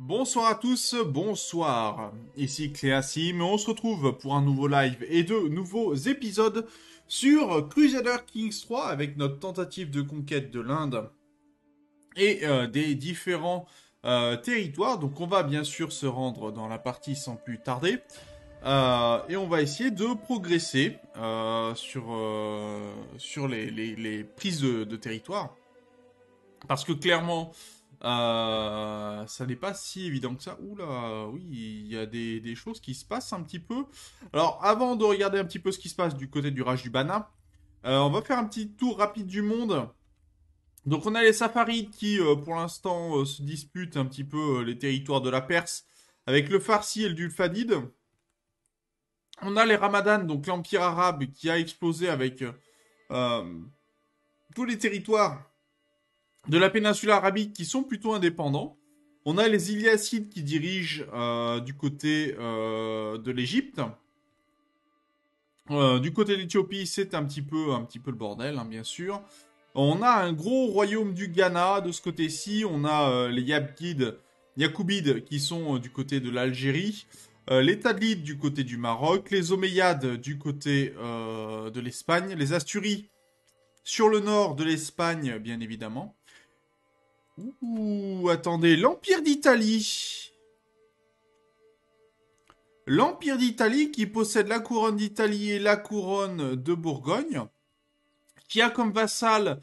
Bonsoir à tous, bonsoir. Ici Cléassim, on se retrouve pour un nouveau live et de nouveaux épisodes sur Crusader Kings 3 avec notre tentative de conquête de l'Inde et des différents territoires. Donc on va bien sûr se rendre dans la partie sans plus tarder. Et on va essayer de progresser sur les prises de territoire. Parce que clairement, ça n'est pas si évident que ça. Oula, oui, il y a des choses qui se passent un petit peu. Alors, avant de regarder un petit peu ce qui se passe du côté du Raj du Bana, on va faire un petit tour rapide du monde. Donc, on a les Safarides qui, pour l'instant, se disputent un petit peu les territoires de la Perse avec le Farsi et le Dulfadid. On a les Ramadans, donc l'Empire arabe qui a explosé avec euh, tous les territoires de la péninsule arabique qui sont plutôt indépendants. On a les Iliacides qui dirigent du côté de l'Égypte. Du côté de l'Éthiopie, c'est un petit peu le bordel, hein, bien sûr. On a un gros royaume du Ghana de ce côté-ci. On a les Yacoubides qui sont du côté de l'Algérie. Les Tadlides du côté du Maroc. Les Omeyyades du côté de l'Espagne. Les Asturies sur le nord de l'Espagne, bien évidemment. Ouh, attendez, l'Empire d'Italie. L'Empire d'Italie qui possède la couronne d'Italie et la couronne de Bourgogne, qui a comme vassal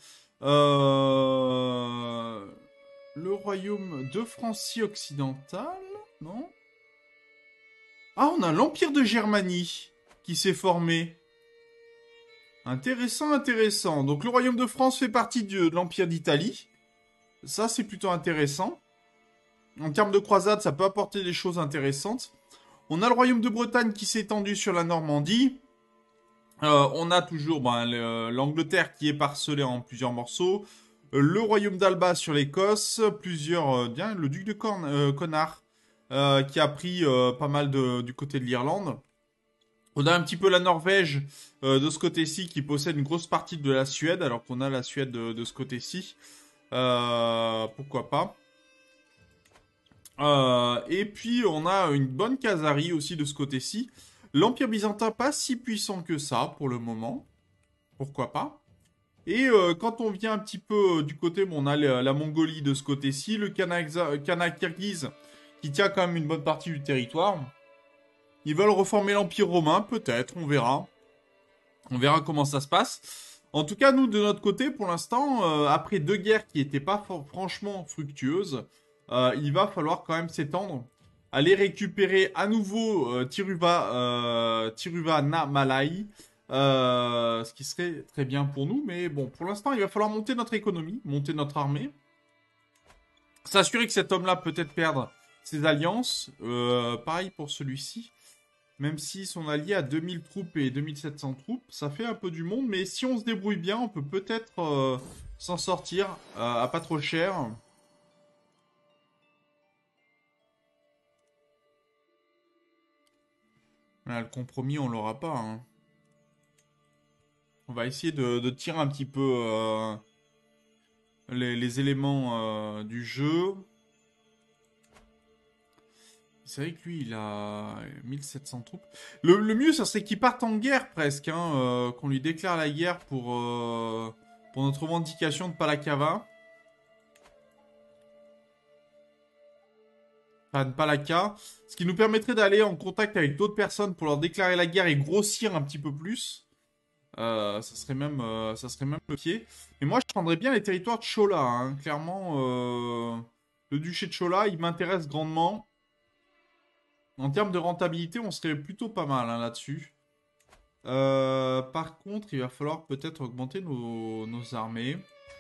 euh, le royaume de Francie occidentale, non? Ah, on a l'Empire de Germanie qui s'est formé. Intéressant, intéressant. Donc le royaume de France fait partie de l'Empire d'Italie. Ça, c'est plutôt intéressant. En termes de croisade, ça peut apporter des choses intéressantes. On a le royaume de Bretagne qui s'est étendu sur la Normandie. On a toujours l'Angleterre qui est parcelée en plusieurs morceaux. Le royaume d'Alba sur l'Écosse. Bien, le duc de Connacht qui a pris pas mal du côté de l'Irlande. On a un petit peu la Norvège de ce côté-ci qui possède une grosse partie de la Suède, alors qu'on a la Suède de ce côté-ci. Pourquoi pas. Et puis on a une bonne casarie aussi de ce côté-ci. L'Empire byzantin pas si puissant que ça pour le moment. Pourquoi pas. Et quand on vient un petit peu du côté, bon, on a la Mongolie de ce côté-ci, le Khanat Kirghiz qui tient quand même une bonne partie du territoire. Ils veulent reformer l'Empire romain, peut-être, on verra. On verra comment ça se passe. En tout cas, nous, de notre côté, pour l'instant, après deux guerres qui n'étaient pas franchement fructueuses, il va falloir quand même s'étendre. Aller récupérer à nouveau Tiruvana Malai, ce qui serait très bien pour nous. Mais bon, pour l'instant, il va falloir monter notre économie, monter notre armée. S'assurer que cet homme-là peut-être perdre ses alliances. Pareil pour celui-ci. Même si son allié a 2000 troupes et 2700 troupes, ça fait un peu du monde, mais si on se débrouille bien, on peut peut-être s'en sortir à pas trop cher. Là, le compromis, on l'aura pas, hein. On va essayer de tirer un petit peu les éléments du jeu. C'est vrai que lui, il a 1700 troupes. Le mieux, ça serait qu'il parte en guerre presque, hein, qu'on lui déclare la guerre pour notre revendication de Palakava. Enfin, de Palaka. Ce qui nous permettrait d'aller en contact avec d'autres personnes pour leur déclarer la guerre et grossir un petit peu plus. Ça serait même le pied. Mais moi, je prendrais bien les territoires de Chola, hein. Clairement, le duché de Chola, il m'intéresse grandement. En termes de rentabilité, on serait plutôt pas mal, hein, là-dessus. Par contre, il va falloir peut-être augmenter nos armées.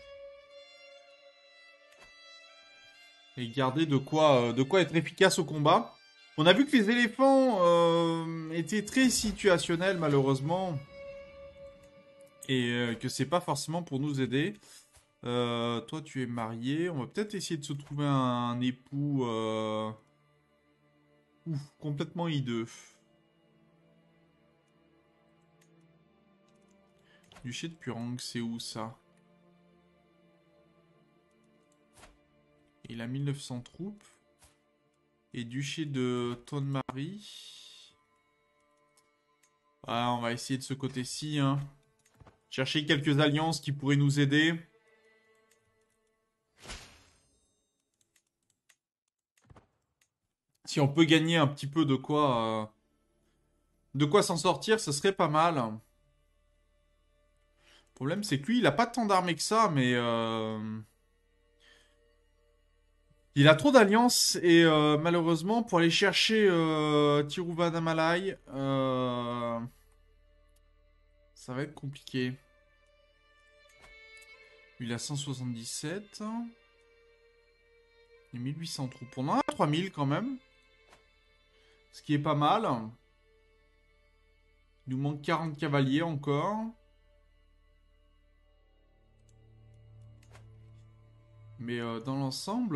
Et garder de quoi être efficace au combat. On a vu que les éléphants étaient très situationnels, malheureusement. Et que c'est pas forcément pour nous aider. Toi, tu es marié. On va peut-être essayer de se trouver un époux complètement hideux. Duché de Purang, c'est où ça? Il a 1900 troupes. Et duché de Tonne-Marie. Ah, on va essayer de ce côté-ci, hein. Chercher quelques alliances qui pourraient nous aider. Si on peut gagner un petit peu de quoi s'en sortir, ce serait pas mal. Le problème, c'est que lui, il a pas tant d'armées que ça, mais il a trop d'alliances et malheureusement, pour aller chercher Tiruvanamalai, ça va être compliqué. Lui, il a 177. Et 1800 troupes. On en a 3000 quand même. Ce qui est pas mal. Il nous manque 40 cavaliers encore. Mais dans l'ensemble,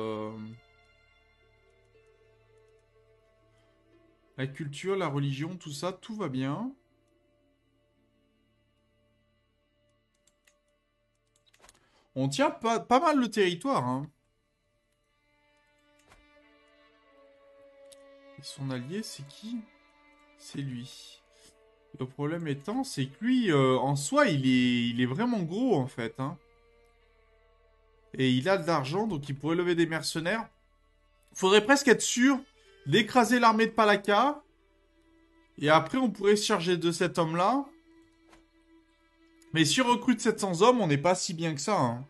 la culture, la religion, tout ça, tout va bien. On tient pas mal le territoire, hein. Et son allié, c'est qui? C'est lui. Le problème étant, c'est que lui, en soi, il est vraiment gros, en fait, hein. Et il a de l'argent, donc il pourrait lever des mercenaires. Faudrait presque être sûr d'écraser l'armée de Palaka. Et après, on pourrait se charger de cet homme-là. Mais si on recrute 700 hommes, on n'est pas si bien que ça, hein.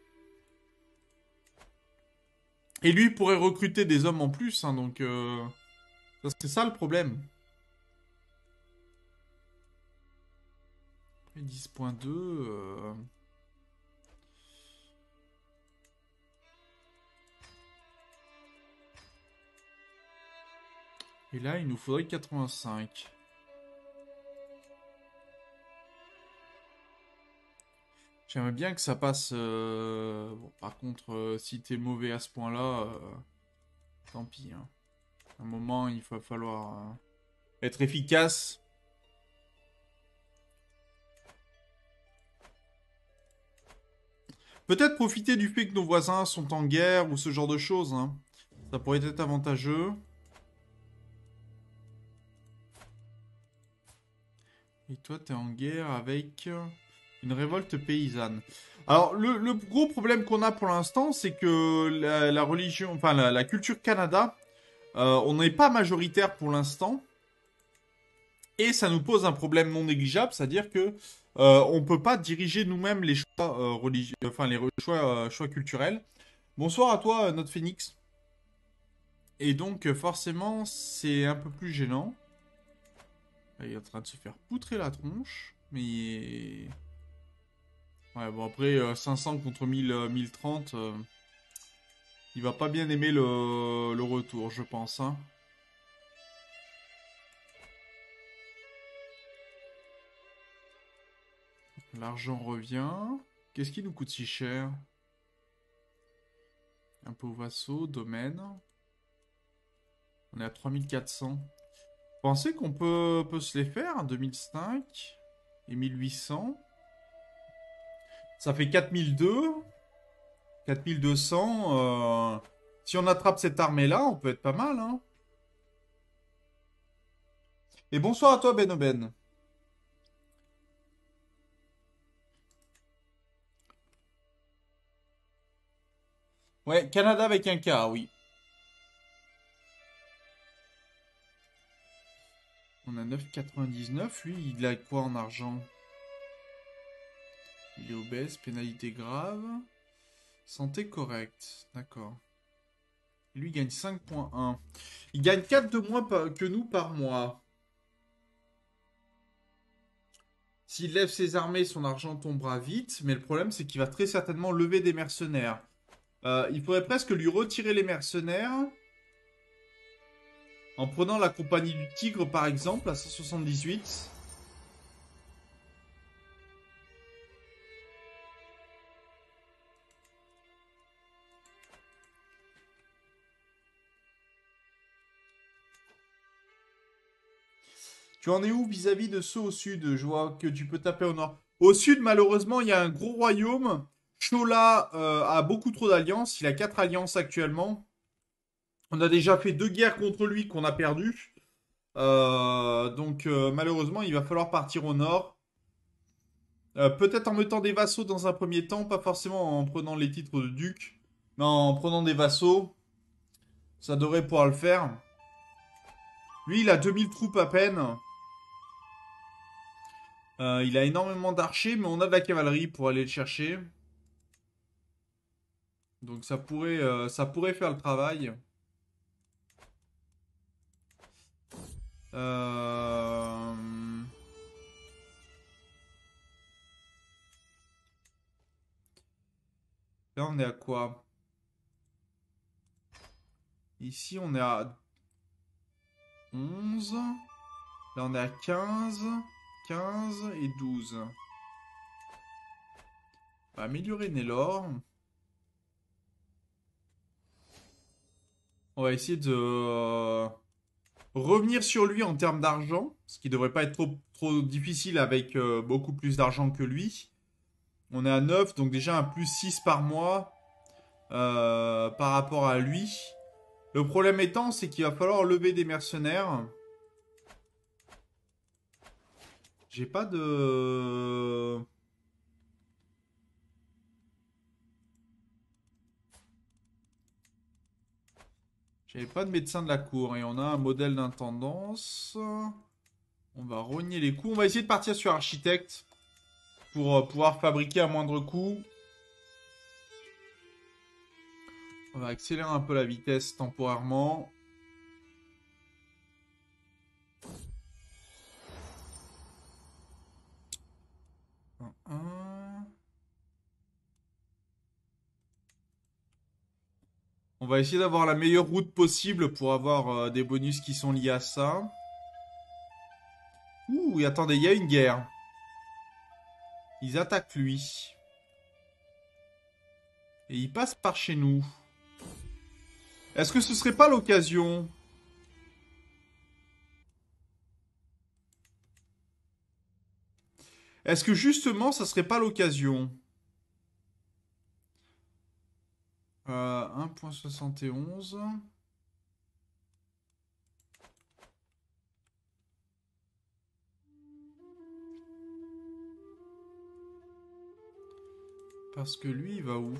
Et lui pourrait recruter des hommes en plus, hein, donc... c'est ça le problème. 10.2... Et là, il nous faudrait 85. J'aimerais bien que ça passe... Bon, par contre, si t'es mauvais à ce point-là, tant pis, hein. À un moment, il va falloir être efficace. Peut-être profiter du fait que nos voisins sont en guerre ou ce genre de choses, hein. Ça pourrait être avantageux. Et toi, t'es en guerre avec une révolte paysanne. Alors, le gros problème qu'on a pour l'instant, c'est que la religion, enfin la culture Canada, on n'est pas majoritaire pour l'instant. Et ça nous pose un problème non négligeable, c'est-à-dire que on peut pas diriger nous-mêmes les choix religieux, enfin les choix culturels. Bonsoir à toi, notre Phoenix. Et donc, forcément, c'est un peu plus gênant. Il est en train de se faire poutrer la tronche. Mais... Ouais, bon, après, 500 contre 1030... il va pas bien aimer le retour, je pense, hein. L'argent revient. Qu'est-ce qui nous coûte si cher? Impôt vassaux, domaine. On est à 3400. Pensez qu'on peut se les faire, 2005 et 1800. Ça fait 4002. 4200. Si on attrape cette armée-là, on peut être pas mal, hein. Et bonsoir à toi, Ben. Ouais, Canada avec un K, oui. On a 9,99. Lui, il a quoi en argent? Il est obèse, pénalité grave. Santé correcte, d'accord. Lui, il gagne 5,1. Il gagne 4 de moins que nous par mois. S'il lève ses armées, son argent tombera vite. Mais le problème, c'est qu'il va très certainement lever des mercenaires. Il faudrait presque lui retirer les mercenaires. En prenant la compagnie du Tigre, par exemple, à 178. Tu en es où vis-à-vis de ceux au sud? Je vois que tu peux taper au nord. Au sud, malheureusement, il y a un gros royaume. Chola a beaucoup trop d'alliances. Il a 4 alliances actuellement. On a déjà fait 2 guerres contre lui qu'on a perdu. Donc malheureusement, il va falloir partir au nord. Peut-être en mettant des vassaux dans un premier temps, pas forcément en prenant les titres de duc, mais en prenant des vassaux, ça devrait pouvoir le faire. Lui, il a 2000 troupes à peine. Il a énormément d'archers, mais on a de la cavalerie pour aller le chercher. Donc ça pourrait faire le travail. Euh, Là, on est à quoi? Ici, on est à 11. Là, on est à 15, 15 et 12. On va améliorer Nélor. On va essayer de revenir sur lui en termes d'argent, ce qui devrait pas être trop difficile avec beaucoup plus d'argent que lui. On est à 9, donc déjà un plus 6 par mois par rapport à lui. Le problème étant, c'est qu'il va falloir lever des mercenaires. J'ai pas de... J'avais pas de médecin de la cour et on a un modèle d'intendance. On va rogner les coûts. On va essayer de partir sur architecte pour pouvoir fabriquer à moindre coût. On va accélérer un peu la vitesse temporairement. On va essayer d'avoir la meilleure route possible pour avoir des bonus qui sont liés à ça. Ouh, et attendez, il y a une guerre. Ils attaquent lui. Et ils passent par chez nous. Est-ce que ce serait pas l'occasion? Est-ce que justement, ça serait pas l'occasion? 1,71. Parce que lui, il va où?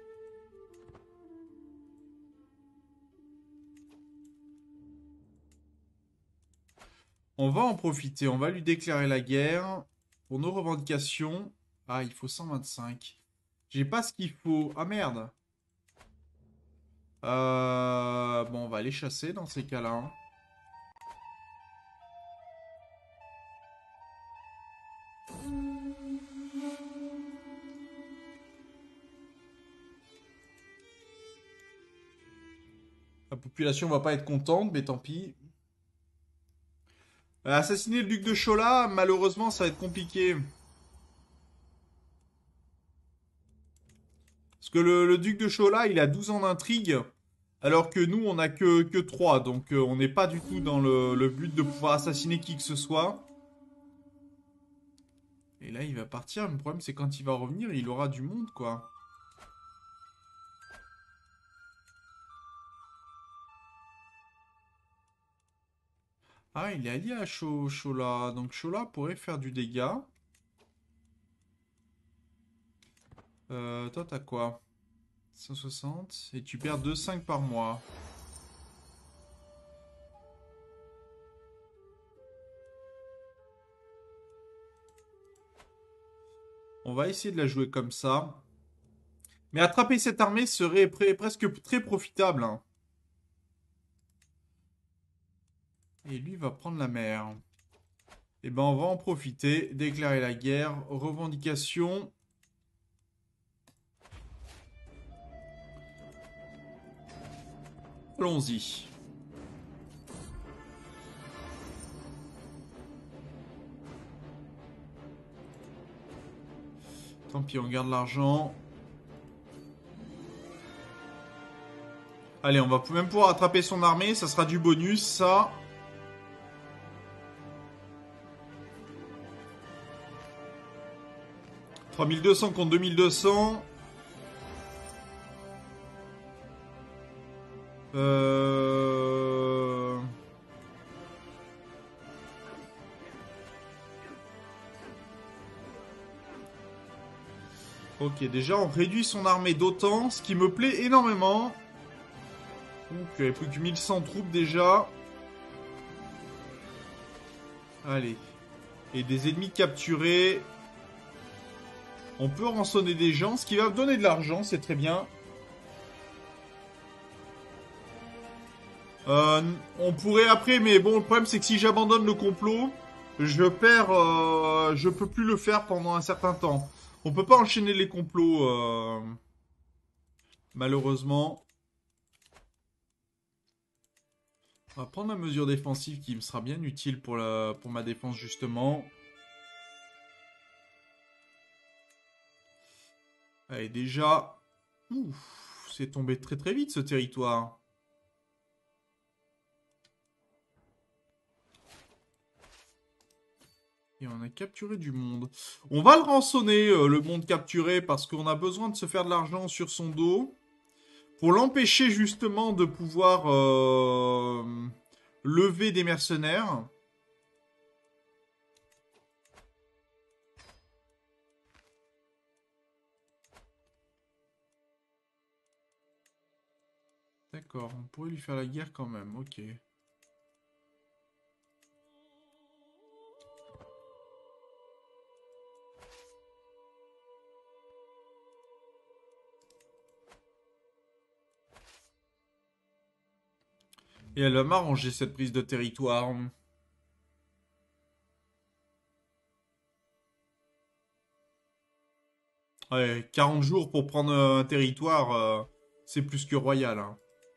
On va en profiter, on va lui déclarer la guerre. Pour nos revendications. Ah, il faut 125. J'ai pas ce qu'il faut. Ah merde. Bon, on va aller chasser dans ces cas-là, hein. La population va pas être contente, mais tant pis. Assassiner le duc de Chola, malheureusement, ça va être compliqué. Parce que le duc de Chola, il a 12 ans d'intrigue, alors que nous, on a que 3. Donc, on n'est pas du tout dans le but de pouvoir assassiner qui que ce soit. Et là, il va partir. Le problème, c'est quand il va revenir, il aura du monde, quoi. Ah, il est allié à Chola. Donc, Chola pourrait faire du dégât. Toi, t'as quoi? 160. Et tu perds 2,5 par mois. On va essayer de la jouer comme ça. Mais attraper cette armée serait presque très profitable, hein. Et lui va prendre la mer. Et ben on va en profiter, déclarer la guerre, revendication. Allons-y. Tant pis, on garde l'argent. Allez, on va même pouvoir attraper son armée, ça sera du bonus, ça. « 3200 contre 2200. Euh... Ok, déjà on réduit son armée d'autant, ce qui me plaît énormément. Donc il n'y avait plus que 1100 troupes déjà. Allez. Et des ennemis capturés. On peut rançonner des gens, ce qui va me donner de l'argent, c'est très bien. On pourrait après, mais bon, le problème c'est que si j'abandonne le complot, je perds, je peux plus le faire pendant un certain temps. On peut pas enchaîner les complots, malheureusement. On va prendre la mesure défensive qui me sera bien utile pour ma défense justement. Allez, déjà, ouf, c'est tombé très très vite ce territoire. Et on a capturé du monde. On va le rançonner, le monde capturé, parce qu'on a besoin de se faire de l'argent sur son dos. Pour l'empêcher justement de pouvoir lever des mercenaires. D'accord, on pourrait lui faire la guerre quand même, ok. Et elle va m'arranger cette prise de territoire. Ouais, 40 jours pour prendre un territoire, c'est plus que royal, hein.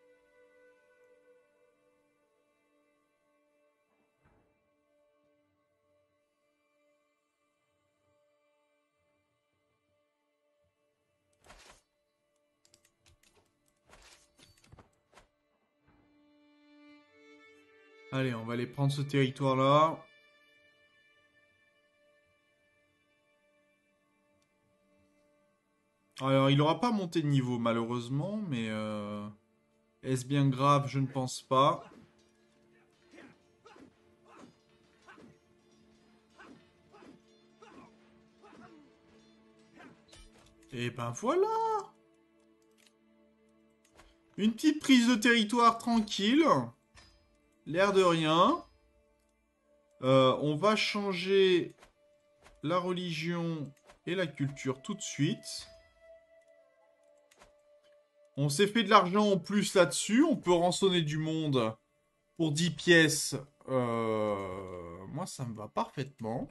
Allez, on va aller prendre ce territoire-là. Alors, il n'aura pas monté de niveau, malheureusement, mais... est-ce bien grave? Je ne pense pas. Et ben voilà! Une petite prise de territoire tranquille. L'air de rien. On va changer la religion et la culture tout de suite. On s'est fait de l'argent en plus là-dessus. On peut rançonner du monde pour 10 pièces. Moi, ça me va parfaitement.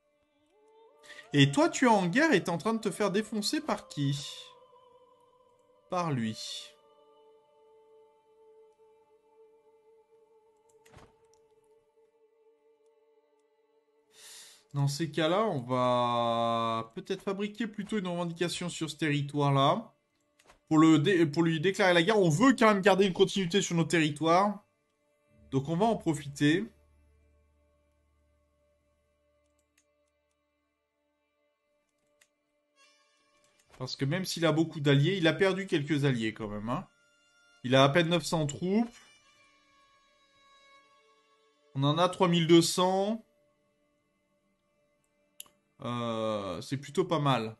Et toi, tu es en guerre et t'es en train de te faire défoncer par qui? Par lui. Dans ces cas-là, on va peut-être fabriquer plutôt une revendication sur ce territoire-là. Pour lui déclarer la guerre, on veut quand même garder une continuité sur nos territoires. Donc on va en profiter. Parce que même s'il a beaucoup d'alliés, il a perdu quelques alliés quand même, hein. Il a à peine 900 troupes. On en a 3200. C'est plutôt pas mal.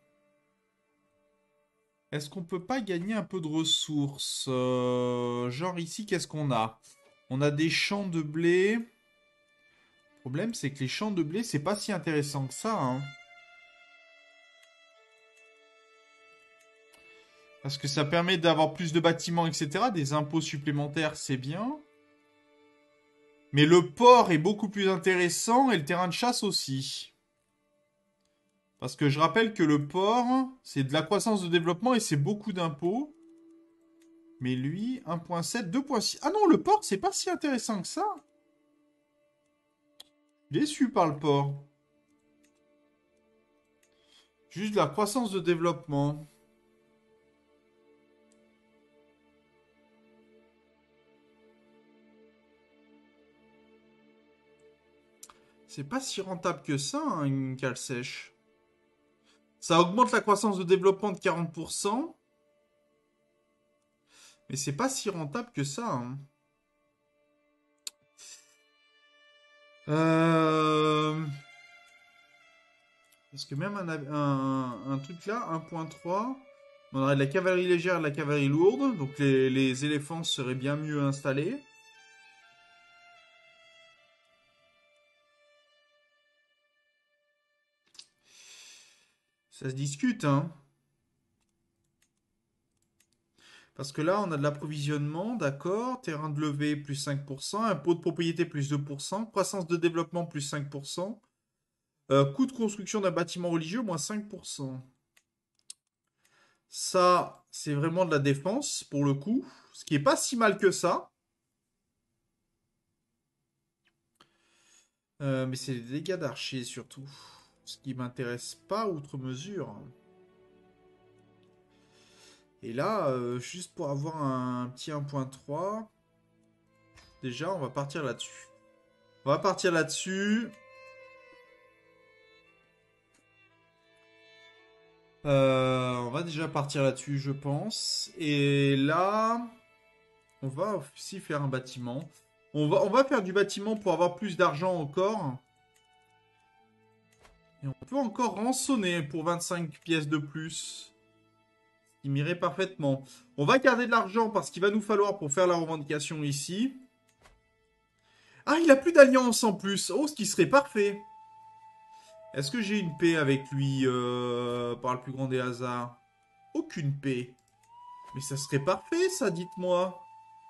Est-ce qu'on peut pas gagner un peu de ressources? Genre ici, qu'est-ce qu'on a? On a des champs de blé. Le problème, c'est que les champs de blé, c'est pas si intéressant que ça, hein. Parce que ça permet d'avoir plus de bâtiments, etc. Des impôts supplémentaires, c'est bien. Mais le port est beaucoup plus intéressant et le terrain de chasse aussi. Parce que je rappelle que le port, c'est de la croissance de développement et c'est beaucoup d'impôts. Mais lui, 1.7, 2.6... Ah non, le port, c'est pas si intéressant que ça. Déçu par le port. Juste de la croissance de développement. C'est pas si rentable que ça, hein, une cale sèche. Ça augmente la croissance de développement de 40%. Mais c'est pas si rentable que ça, hein. Euh, Parce que même un truc là, 1.3, on aurait de la cavalerie légère et de la cavalerie lourde. Donc les éléphants seraient bien mieux installés. Ça se discute, hein. Parce que là, on a de l'approvisionnement, d'accord. Terrain de levée, plus 5%. Impôt de propriété, plus 2%. Croissance de développement, plus 5%. Coût de construction d'un bâtiment religieux, moins 5%. Ça, c'est vraiment de la défense, pour le coup. Ce qui est pas si mal que ça. Mais c'est les dégâts d'archer, surtout. Ce qui m'intéresse pas outre mesure. Et là, juste pour avoir un petit 1.3, déjà, on va partir là-dessus. On va partir là-dessus. On va déjà partir là-dessus, je pense. Et là, on va aussi faire un bâtiment. On va faire du bâtiment pour avoir plus d'argent encore. Et on peut encore rançonner pour 25 pièces de plus. Ce qui m'irait parfaitement. On va garder de l'argent parce qu'il va nous falloir pour faire la revendication ici. Ah, il a plus d'alliance en plus. Oh, ce qui serait parfait. Est-ce que j'ai une paix avec lui par le plus grand des hasards? Aucune paix. Mais ça serait parfait, ça, dites-moi.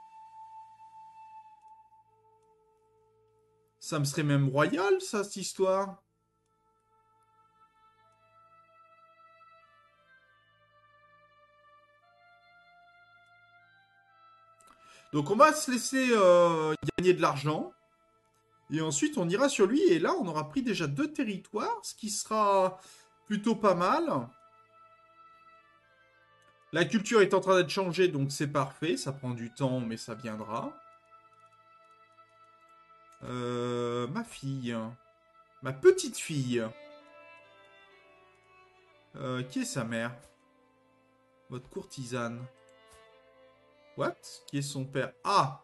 Ça me serait même royal, ça, cette histoire. Donc on va se laisser gagner de l'argent. Et ensuite, on ira sur lui. Et là, on aura pris déjà 2 territoires, ce qui sera plutôt pas mal. La culture est en train d'être changée, donc c'est parfait. Ça prend du temps, mais ça viendra. Ma fille. Ma petite fille. Qui est sa mère? Votre courtisane. What? Qui est son père? Ah!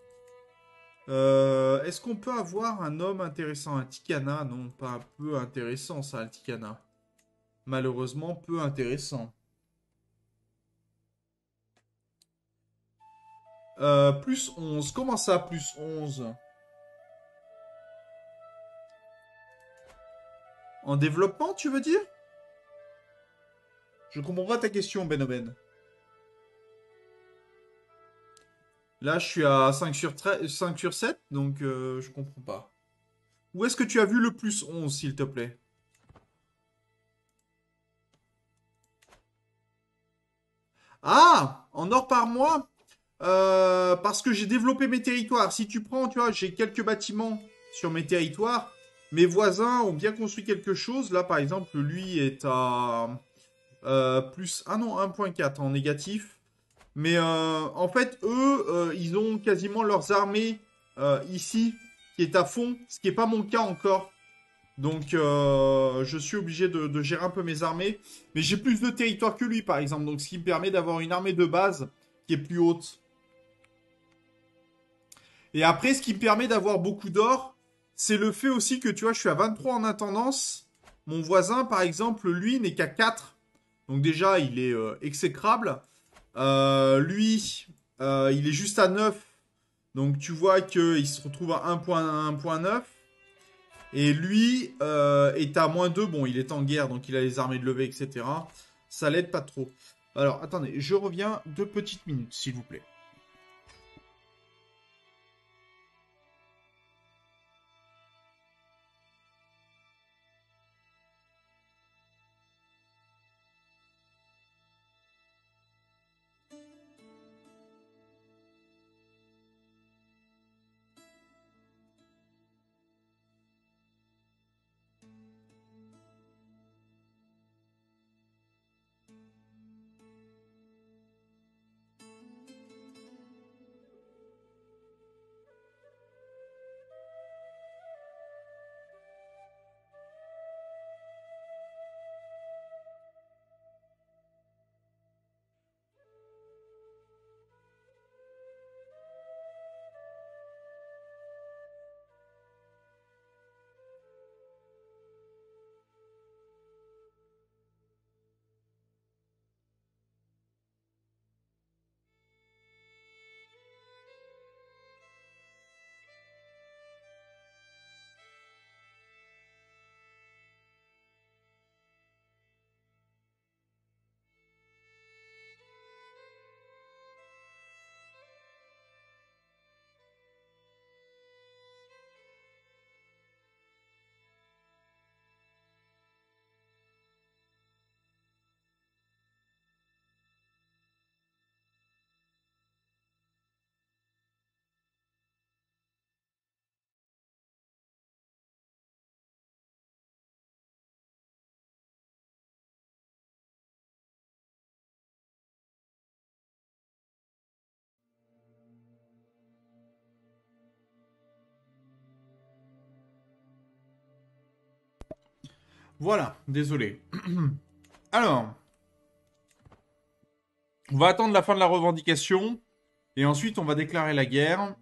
Est-ce qu'on peut avoir un homme intéressant? Un Tikana? Non, pas un peu intéressant, ça, un Tikana. Malheureusement, peu intéressant. Plus 11. Comment ça, plus 11? En développement, tu veux dire? Je comprends pas ta question, Benoben. Là, je suis à 5 sur 13, 5 sur 7, donc je comprends pas. Où est-ce que tu as vu le plus 11, s'il te plaît? Ah! En or par mois? Parce que j'ai développé mes territoires. Si tu prends, tu vois, j'ai quelques bâtiments sur mes territoires. Mes voisins ont bien construit quelque chose. Là, par exemple, lui est à plus... Ah non, 1.4 en négatif. Mais en fait, eux, ils ont quasiment leurs armées ici, qui est à fond, ce qui n'est pas mon cas encore. Donc, je suis obligé de gérer un peu mes armées. Mais j'ai plus de territoire que lui, par exemple. Donc, ce qui me permet d'avoir une armée de base qui est plus haute. Et après, ce qui me permet d'avoir beaucoup d'or, c'est le fait aussi que, tu vois, je suis à 23 en intendance. Mon voisin, par exemple, lui, n'est qu'à 4. Donc déjà, il est exécrable. Lui, il est juste à 9. Donc tu vois qu'il se retrouve à 1.9. Et lui est à -2. Bon, il est en guerre, donc il a les armées de levée, etc. Ça l'aide pas trop. Alors, attendez, je reviens 2 petites minutes, s'il vous plaît. Voilà, désolé. Alors, on va attendre la fin de la revendication. Et ensuite, on va déclarer la guerre.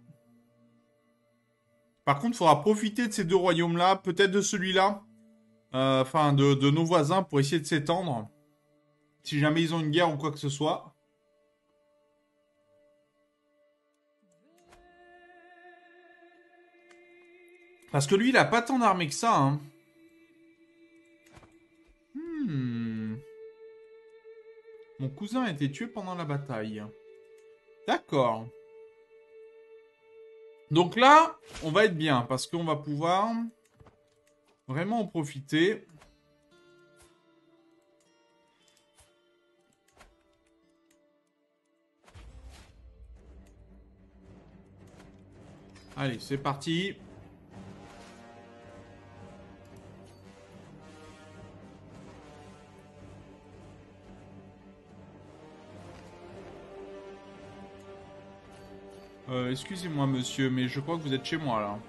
Par contre, il faudra profiter de ces deux royaumes-là, peut-être de celui-là. Enfin, de nos voisins pour essayer de s'étendre. Si jamais ils ont une guerre ou quoi que ce soit. Parce que lui, il a pas tant d'armées que ça, hein. Hmm. Mon cousin a été tué pendant la bataille. D'accord. Donc là, on va être bien, parce qu'on va pouvoir vraiment en profiter. Allez, c'est parti. Excusez-moi, monsieur, mais je crois que vous êtes chez moi, là.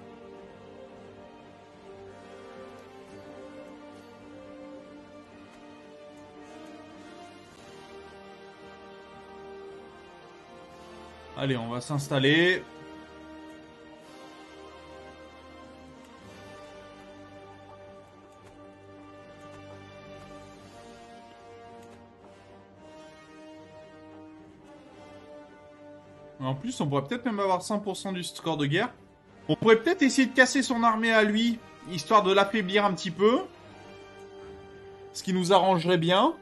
Allez, on va s'installer. En plus, on pourrait peut-être même avoir 100% du score de guerre. On pourrait peut-être essayer de casser son armée à lui, histoire de l'affaiblir un petit peu. Ce qui nous arrangerait bien.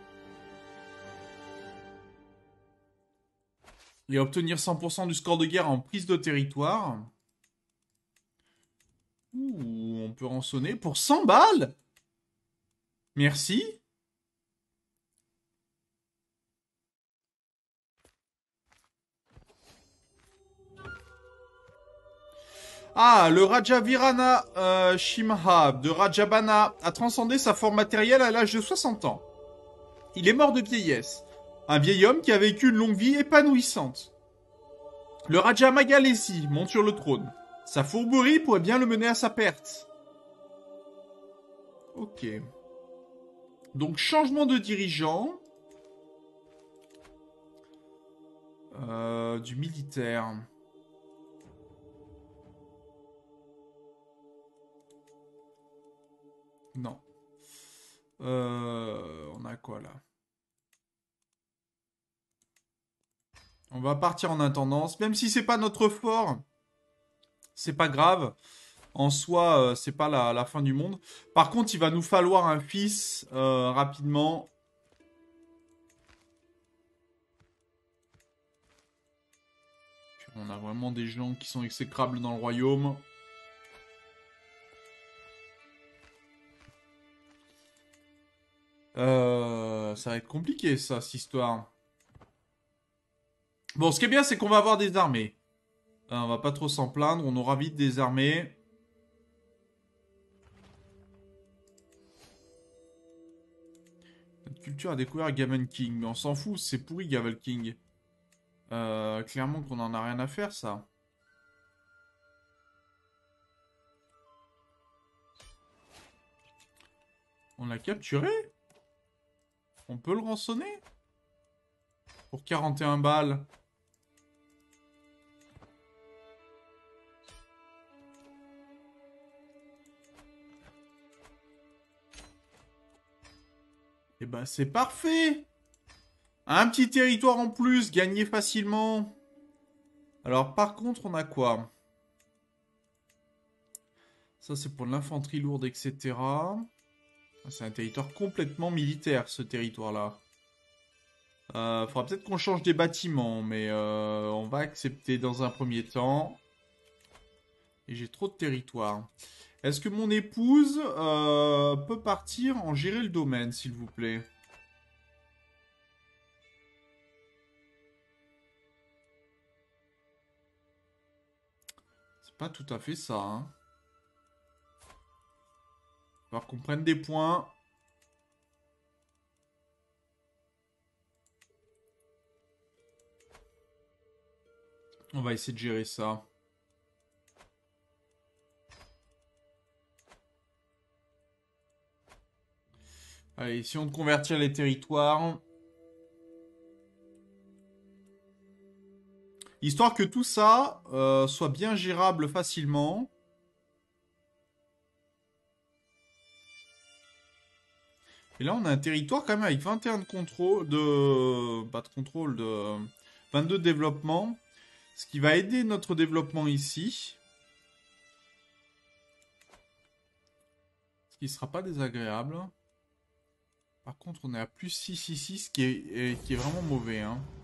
Et obtenir 100% du score de guerre en prise de territoire. Ouh, on peut rançonner pour 100 balles. Merci. Ah, le Raja Virana Shimha de Rajabana a transcendé sa forme matérielle à l'âge de 60 ans. Il est mort de vieillesse. Un vieil homme qui a vécu une longue vie épanouissante. Le Raja Magalesi monte sur le trône. Sa fourberie pourrait bien le mener à sa perte. Ok. Donc, changement de dirigeant. Du militaire. Non. On a quoi là? On va partir en intendance. Même si c'est pas notre fort, c'est pas grave. En soi, c'est pas la fin du monde. Par contre, il va nous falloir un fils rapidement. On a vraiment des gens qui sont exécrables dans le royaume. Ça va être compliqué, ça, cette histoire. Bon, ce qui est bien, c'est qu'on va avoir des armées. On va pas trop s'en plaindre, on aura vite des armées. Notre culture a découvert Gaven King, mais on s'en fout, c'est pourri Gaven King. Clairement qu'on en a rien à faire, ça. On l'a capturé? On peut le rançonner? Pour 41 balles. Eh ben, c'est parfait! Un petit territoire en plus, gagné facilement. Alors, par contre, on a quoi? Ça, c'est pour l'infanterie lourde, etc. C'est un territoire complètement militaire, ce territoire-là. Faudra peut-être qu'on change des bâtiments, mais on va accepter dans un premier temps. Et j'ai trop de territoire. Est-ce que mon épouse peut partir en gérer le domaine, s'il vous plaît? C'est pas tout à fait ça, hein. Il va falloir qu'on prenne des points. On va essayer de gérer ça. Allez, essayons de convertir les territoires. Histoire que tout ça soit bien gérable facilement. Et là, on a un territoire quand même avec 21 de contrôle, pas de contrôle, de 22 de développement. Ce qui va aider notre développement ici. Ce qui ne sera pas désagréable. Par contre, on est à plus 6 ici, ce qui est vraiment mauvais. Hein.